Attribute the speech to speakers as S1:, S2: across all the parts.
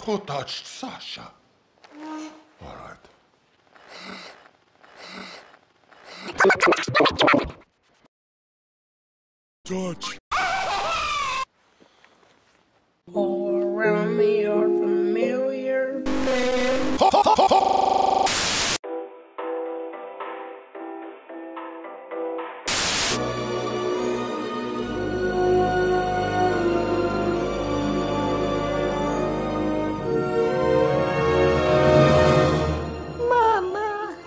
S1: Who touched Sasha? All right. Touch.
S2: All around me are familiar. Mama.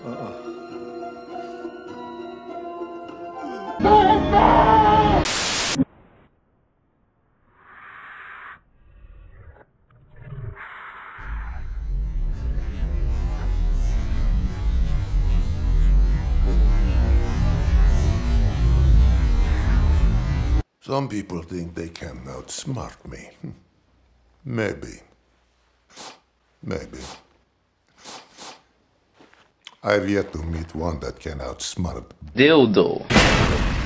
S1: Some people think they can outsmart me. Maybe. Maybe. I've yet to meet one that can outsmart
S3: Dildo.